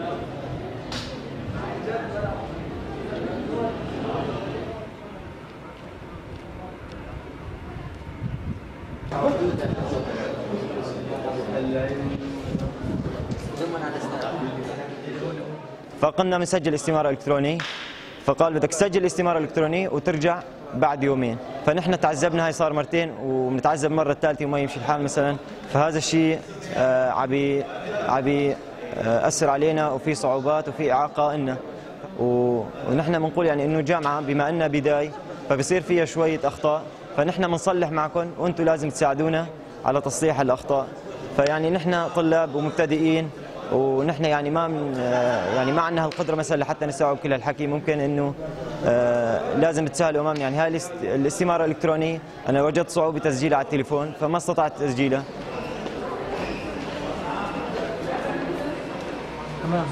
فقلنا بنسجل استمارة إلكتروني، فقال بدك تسجل استمارة إلكتروني وترجع بعد يومين. فنحن تعذبنا، هاي صار مرتين وبنتعذب مرة الثالثة وما يمشي الحال مثلا. فهذا الشيء عبي أثر علينا وفي صعوبات وفي إعاقة إلنا. ونحن بنقول يعني إنه جامعة بما إنها بداية فبصير فيها شوية أخطاء، فنحن بنصلح معكم وأنتم لازم تساعدونا على تصليح الأخطاء. فيعني نحن طلاب ومبتدئين، ونحن يعني ما عندنا هالقدره مثلا لحتى نستوعب كل هالحكي. ممكن انه لازم تسهلوا امامنا. يعني هاي الاستماره الالكترونيه انا وجدت صعوبه تسجيلها على التليفون فما استطعت تسجيلها. تمام.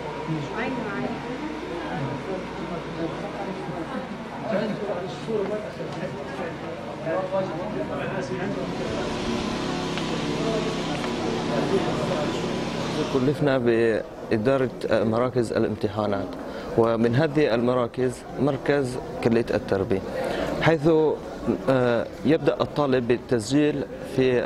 كلفنا بإدارة مراكز الامتحانات، ومن هذه المراكز مركز كلية التربية، حيث يبدأ الطالب بالتسجيل في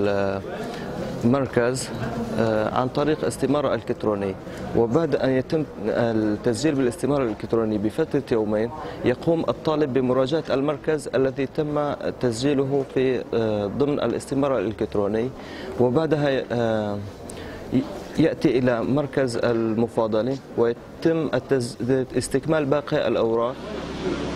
المركز عن طريق استمارة إلكترونية، وبعد أن يتم التسجيل بالاستمارة الإلكترونية بفترة يومين يقوم الطالب بمراجعة المركز الذي تم تسجيله في ضمن الاستمارة الإلكترونية، وبعدها يأتي إلى مركز المفاضلة ويتم استكمال باقي الأوراق